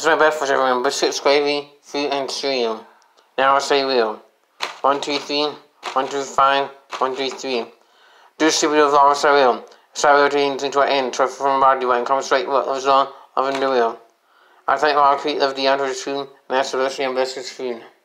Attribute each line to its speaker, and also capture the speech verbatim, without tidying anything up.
Speaker 1: This is my breakfast, everyone. Biscuits, gravy, fruit, and cereal. Now I'll say real. One, two, three. One, two, five. One, two, three. Do cereal with all cereal. Cereal turns into an end, so from body when it comes straight what was on of a new real. I think all I create of the under spoon, and that's the recipe of biscuits food.